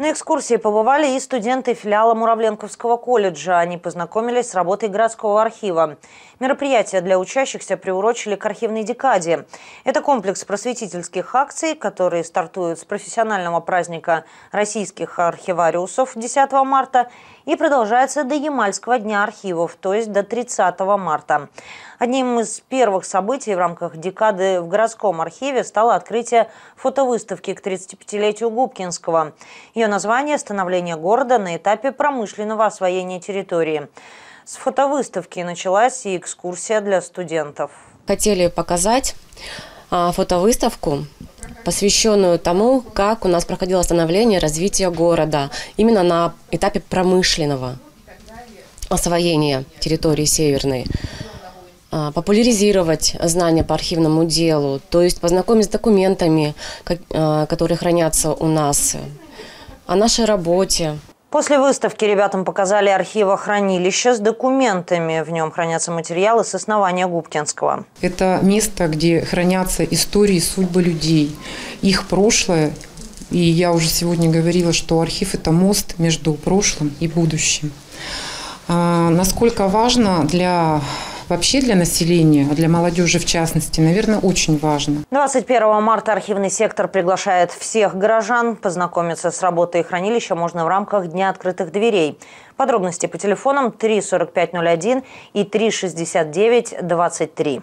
На экскурсии побывали и студенты филиала Муравленковского колледжа. Они познакомились с работой городского архива. Мероприятие для учащихся приурочили к архивной декаде. Это комплекс просветительских акций, которые стартуют с профессионального праздника российских архивариусов 10 марта и продолжается до Ямальского дня архивов, то есть до 30 марта. Одним из первых событий в рамках декады в городском архиве стало открытие фотовыставки к 35-летию Губкинского. Ее название – «Становление города на этапе промышленного освоения территории». С фотовыставки началась и экскурсия для студентов. Хотели показать фотовыставку, посвященную тому, как у нас проходило становление развития города именно на этапе промышленного освоения территории Северной. Популяризировать знания по архивному делу, то есть познакомить с документами, которые хранятся у нас, о нашей работе. После выставки ребятам показали архивохранилище с документами. В нем хранятся материалы с основания Губкинского. Это место, где хранятся истории, судьбы людей, их прошлое. И я уже сегодня говорила, что архив – это мост между прошлым и будущим. Насколько важно вообще для населения, а для молодежи в частности, наверное, очень важно. 21 марта архивный сектор приглашает всех горожан. Познакомиться с работой хранилища можно в рамках Дня открытых дверей. Подробности по телефонам 3 45 01 и 3 69 23.